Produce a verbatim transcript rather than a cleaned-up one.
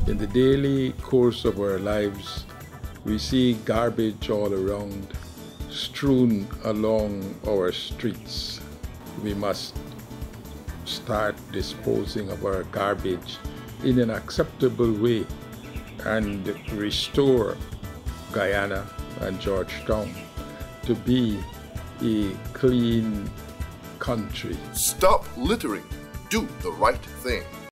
In the daily course of our lives, we see garbage all around, strewn along our streets. We must start disposing of our garbage in an acceptable way and restore Guyana and Georgetown to be a clean country. Stop littering. Do the right thing.